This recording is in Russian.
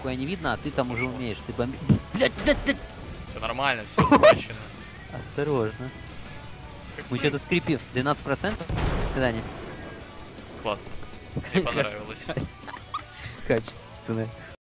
нихуя не видно, а ты там уже умеешь. Ты бомби... Блядь. Все нормально, все схвачено. Осторожно. Мы что-то скрипим. 12%? До свидания. Классно. Мне понравилось. Качественно.